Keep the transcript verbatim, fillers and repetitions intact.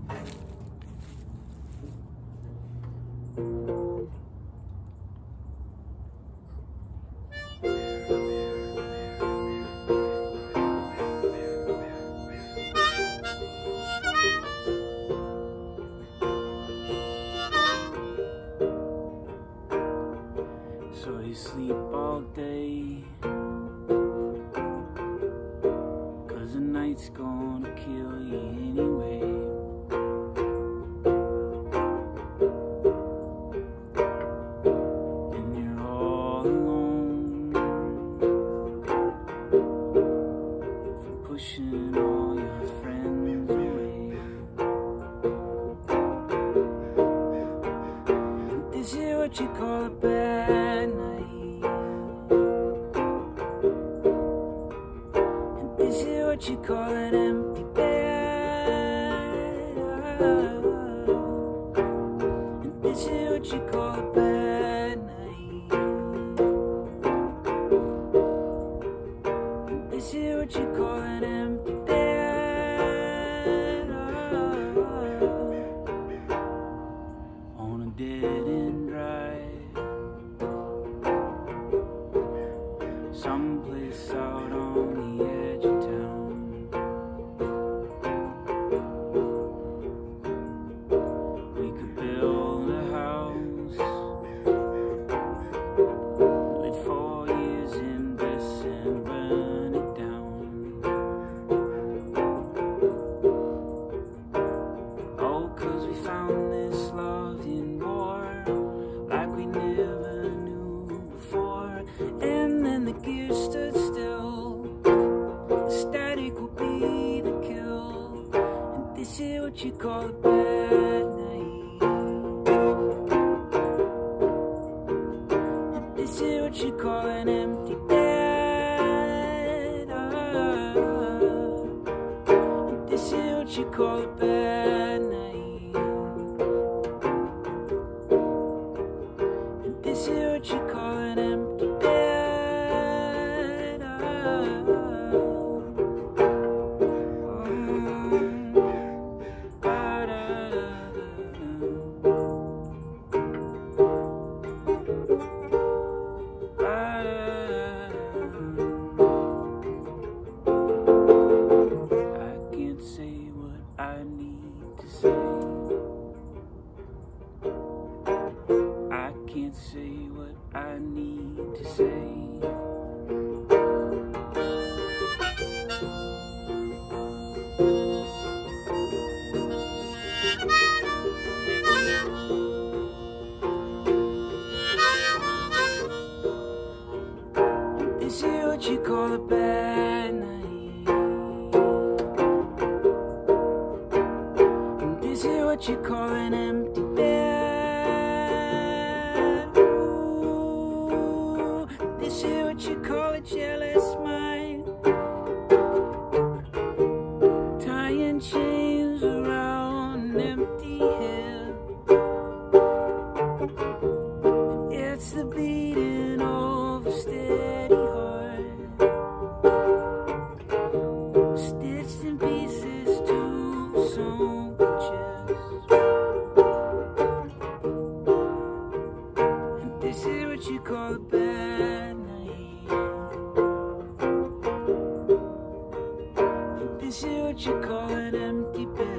So you sleep all day, 'cause the night's gonna kill you anyway. And you're all alone for pushing all your friends away. And this is what you call a bad night. And this is what you call an empty bed. And this is what you call a bad night. And this is what you call an empty bed. On a dead end drive, someplace out on the edge of town. We could build a house, live four years in bliss and burn it down. Oh, 'cause we found this love in war, like we never knew before. And then the gears stood still, the static will be the kill. And this is what you call a bad night. And this is what you call an empty bed. And this is what you call a bad night. And this is what you call an empty bed. I can't say what I need to say. I can't say what I need to say. This is what you call a bad night. And this is what you call an empty bed. Ooh, this is what you call a jealous mind. Tying chains around an empty head. It's the beating of a steady heart, stitched in pieces to a sunken chest. And this is what you call a bad night. And this is what you call an empty bed.